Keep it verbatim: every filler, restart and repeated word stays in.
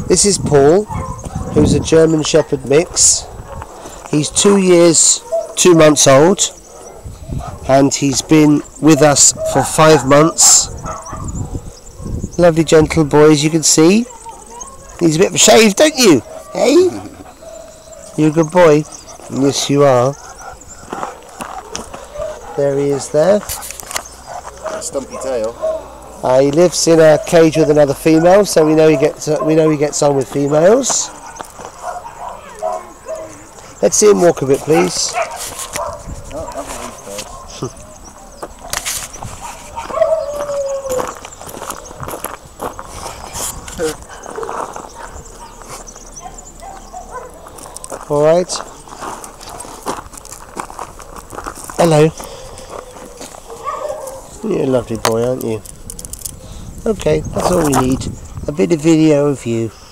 This is Paul, who's a German Shepherd mix. He's two years, two months old, and he's been with us for five months. Lovely gentle boy, as you can see. He's a bit of a shave, don't you? Hey? You're a good boy. Yes, you are. There he is there. Stumpy tail. Uh, he lives in a cage with another female, so we know he gets uh, we know he gets on with females. Let's see him walk a bit, please. Oh, All right. Hello. You're a lovely boy, aren't you? Okay, that's all we need. A bit of video of you.